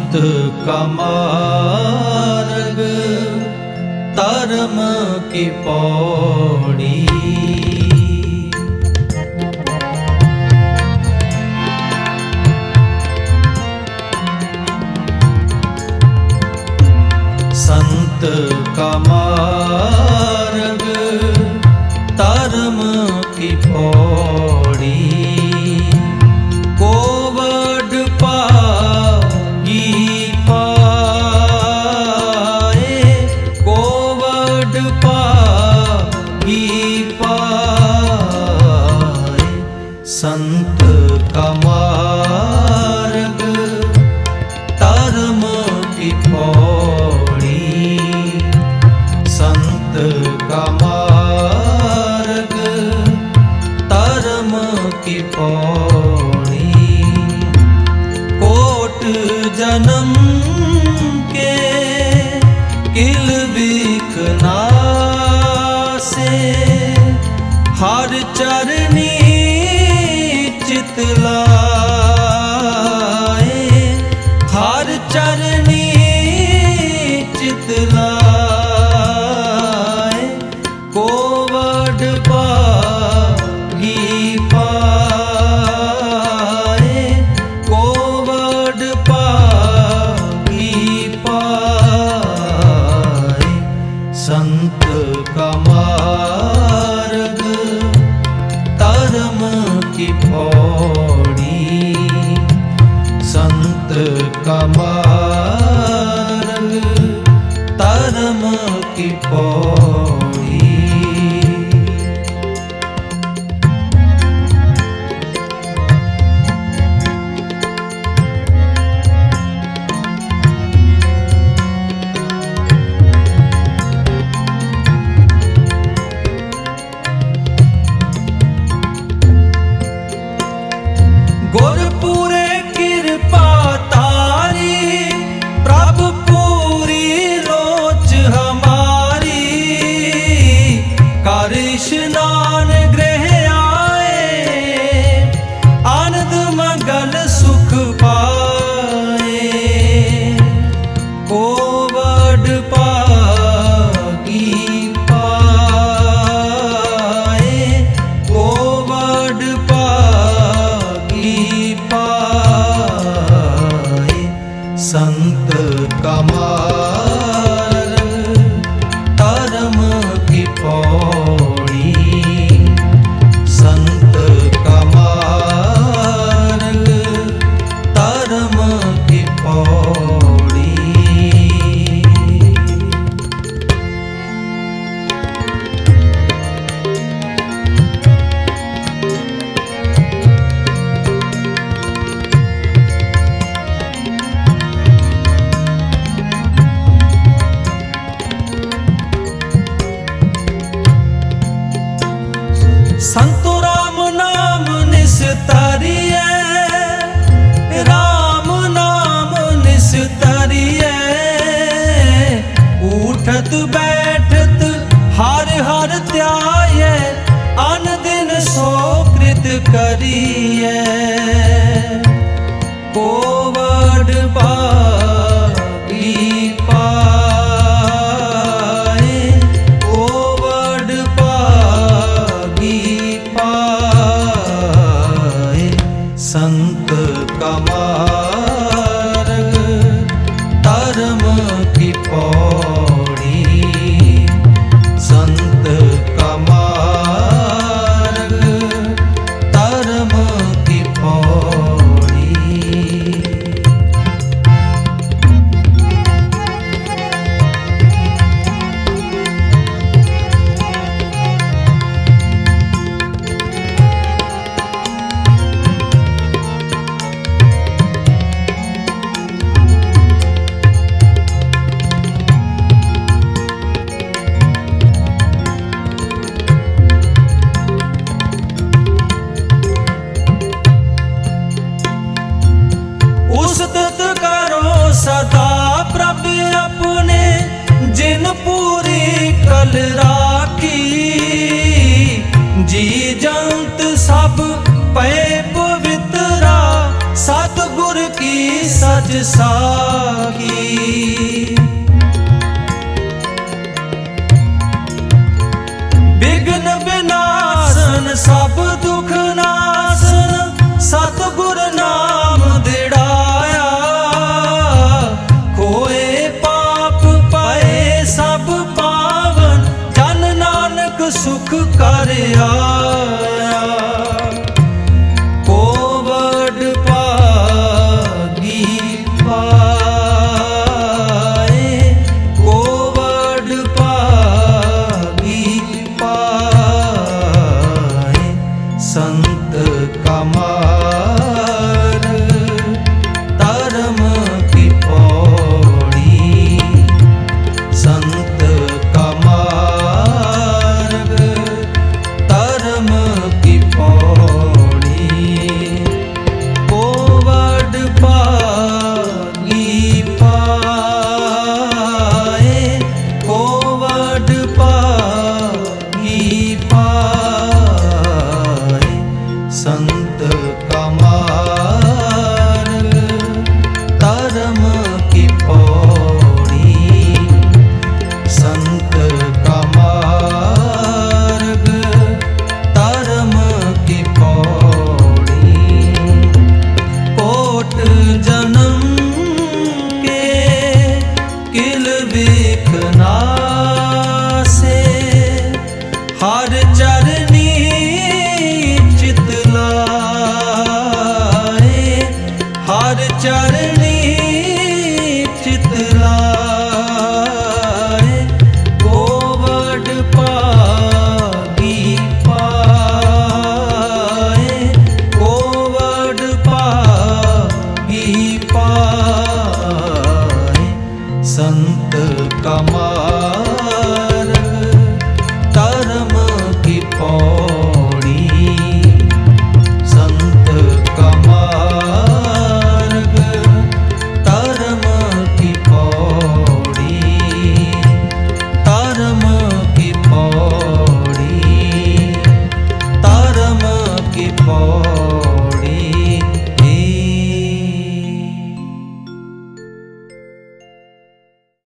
संत का मार्ग धर्म की पौड़ी। संत का मार्ग धर्म की पौड़ी। कोवड पागी पाए, कोवड पागी पाए। संत का मार्ग धर्म की पौड़ी। संत का मार्ग धर्म की पौड़ी। कोट जन्म के किल बिख नासे, हर चरनी चितलाए, हर चरनी चितलाए। कोवड पागी पाए, कोवड पागी पाए। संत का मार्ग धर्म की पौड़ी। संत का मार्ग धर्म की पौड़ी। गुरपुरे कृपा तारी, प्रभु पूरी लोच हमारी। कर स्नान गृह आए, आनंद मंगल सुख पाए। कोवड पागी पाए, कोवड पागी पाए। संत का मार्ग धर्म की पौड़ी। संत का मार्ग धर्म की पौड़ी। संतो राम नाम निस्तारिए, राम नाम निस्तारिए। उठत बैठत हर हर ध्याये, अन दिन सो कृत करिए। कोवड पागी पाए, कोवड पागी पाए। संत का मार्ग धर्म की पौड़ी। संत का मार्ग धर्म की पौड़ी। सदा प्रभ अपने जिन पूरी कल राखी। जी जंत सब पे पवित्रा, सतगुर की सज सा बिख नासे। हर